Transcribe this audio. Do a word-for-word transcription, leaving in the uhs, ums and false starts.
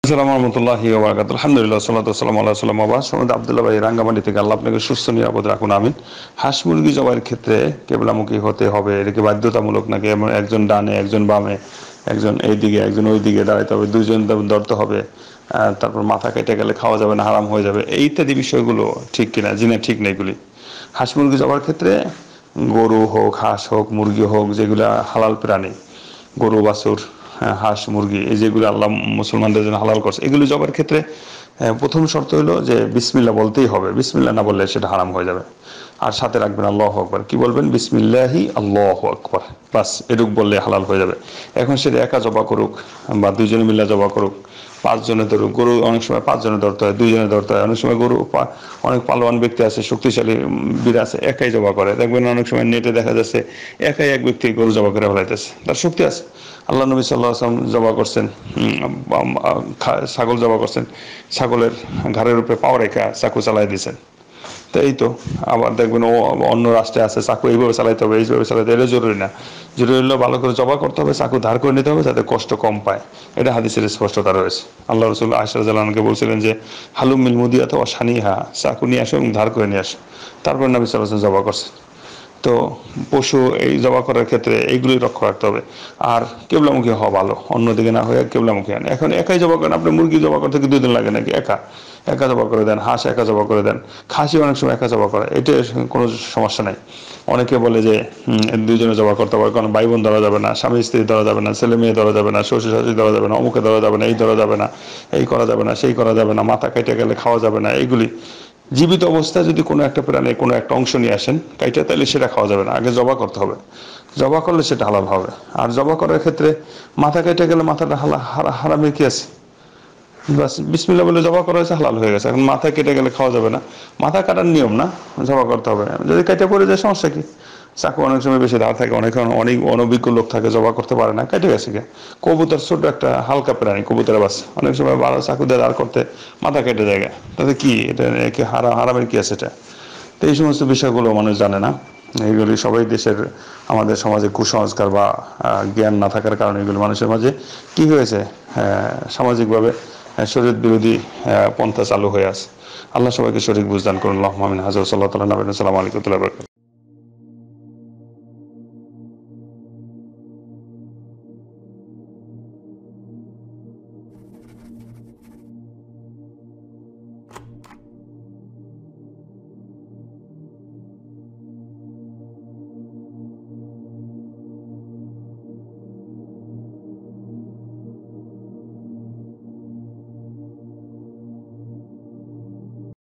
আসসালামু রাহমাতুল্লাহি ওয়া বারাকাতুহু। আলহামদুলিল্লাহ সাল্লাতু ওয়াসসালামু আলা রাসূলিল্লাহ ওয়া বা'দ। সম্মানিত আব্দুল্লাহ ভাই রাঙ্গামাটি থেকে, আল্লাহ আপনাকে সুস্থ নিরাপদ রাখুন, আমিন। হাঁস মুরগি জবাইয়ের ক্ষেত্রে কিবলামুখী হতে হবে, এটা কি বাধ্যতামূলক নাকি এমন একজন ডানে একজন বামে, একজন এইদিকে একজন ওইদিকে দাঁড়াইতে হবে, দুইজন ধরতে হবে, আহ, তারপর মাথা কেটে গেলে খাওয়া যাবে না, হারাম হয়ে যাবে, এই ইত্যাদি বিষয়গুলো ঠিক কিনা? জি না, ঠিক নেই এগুলি। হাঁস মুরগি জবাইয়ের ক্ষেত্রে গরু হোক, হাঁস হোক, মুরগি হোক, যেগুলা হালাল প্রাণী, গরু বাছুর, হ্যাঁ, হাঁস মুরগি, এই যেগুলো আল্লাহ মুসলমানদের জন্য হালাল করছে, এগুলো জবার ক্ষেত্রে আহ, প্রথম শর্ত হলো যে বিসমিল্লাহ বলতেই হবে। বিসমিল্লাহ না বললে সেটা হারাম হয়ে যাবে। আর সাথে রাখবেন আল্লাহু আকবার। কি বলবেন? বিসমিল্লাহি আল্লাহু আকবার, বাস এটুক বললে হালাল হয়ে যাবে। এখন সেটা একা জবা করুক বা দুইজনে মিলে জবা করুক, পাঁচজনে ধরুক, গরু অনেক সময় পাঁচজনে ধরতে হয়, দুইজনে ধরতে হয়, অনেক সময় গরু পা- অনেক পালোয়ান ব্যক্তি আছে, শক্তিশালী বীর আছে, একাই জবা করে। দেখবেন অনেক সময় নেটে দেখা যাচ্ছে একাই এক ব্যক্তি গরু জবা করে ফেলাইতেছে, তার শক্তি আছে। আল্লাহ নবী সাল্লাল্লাহু আলাইহি ওয়াসাল্লাম জবা করছেন, উম, খা- ছাগল জবা করছেন, ছাগলের ঘাড়ের উপরে পাও রেখা চাকু চালাই দিয়েছেন। তো এই তো। আবার দেখবেন ও অন্য রাষ্ট্রে আছে, চাকু এইভাবে চালাইতে হবে, এইভাবে চালাইতে হবে, এটা জরুরি না। জরুরি হলো ভালো করে জবা করতে হবে, চাকু ধার করে নিতে হবে যাতে কষ্ট কম পায়। এটা হাদিসের স্পষ্টতা রয়েছে। আল্লাহ রসুল আয়েশা রাদিয়াল্লাহু বলছিলেন যে হালুম মিল মুদিয়াত ওয়া শানিহা, চাকু নিয়ে আসো এবং ধার করে নিয়ে আসো। তারপর নবী সাল্লাল্লাহু আলাইহি ওয়াসাল্লাম জবা করছেন। তো পশু এই জবা করার ক্ষেত্রে এইগুলি লক্ষ্য রাখতে হবে। আর কেবলামুখী হওয়া ভালো, অন্যদিকে না হয়ে কেবলামুখী আনে। এখন একাই জবা করেন, আপনি মুরগি জবা করতে কি দুই দিন লাগে নাকি? একা একা জবা করে দেন, হাঁস একা জবা করে দেন, খাসি অনেক সময় একা জবা করে, এটা কোনো সমস্যা নাই। অনেকে বলে যে হুম, দুইজনে জবা করতে পারে, কারণ ভাই বোন ধরা যাবে না, স্বামী স্ত্রী ধরা যাবে না, ছেলে মেয়ে ধরা যাবে না, শ্বশুর শাশুড়ি ধরা যাবে না, অমুকে ধরা যাবে না, এই ধরা যাবে না, এই করা যাবে না, সেই করা যাবে না, মাথা কেটে গেলে খাওয়া যাবে না, এইগুলি। জীবিত অবস্থায় যদি কোনো একটা প্রাণীর কোনো একটা অংশ নিয়ে আসেন কাইটা, তাহলে সেটা খাওয়া যাবে না, আগে জবা করতে হবে। জবা করলে সেটা হালাল হবে। আর জবা করার ক্ষেত্রে মাথা কেটে গেলে মাথাটা হালা হারা- হারামের কি আছে? বাস বিসমিল্লাহ বলে জবা করা হয়েছে, হালাল হয়ে গেছে। এখন মাথা কেটে গেলে খাওয়া যাবে না, মাথা কাটার নিয়ম না, জবা করতে হবে। যদি কেটে পড়ে যায় সমস্যা কি? চাকু অনেক সময় বেশি ধার থাকে, অনেক অনেক অনভিজ্ঞ লোক থাকে, জবা করতে পারে না, কেটে গেছে গে। কবুতর ছোট একটা হালকা প্রাণী, কবুতরের বাচ্চা, অনেক সময় বারো চাকু দিয়ে দাঁড় করতে মাথা কেটে যায়, তাতে কি এটা কি হারা হারামের কি আছে এটা? তো এই সমস্ত বিষয়গুলো মানুষ জানে না। এইগুলি সবাই দেশের, আমাদের সমাজে কুসংস্কার বা আহ, জ্ঞান না থাকার কারণে এগুলো মানুষের মাঝে কি হয়েছে, আহ, সামাজিকভাবে শরীয়ত বিরোধী আহ, পন্থা চালু হয়ে আছে। আল্লাহ সবাইকে সঠিক বুঝদান করুন। আল্লাহুম্মা আমিন। হাজর সাল্লাল্লাহু আলাইহি ওয়া সাল্লাম। আসসালামু আলাইকুম ওয়া রাহমাতুল্লাহি ওয়া বারাকাতুহু।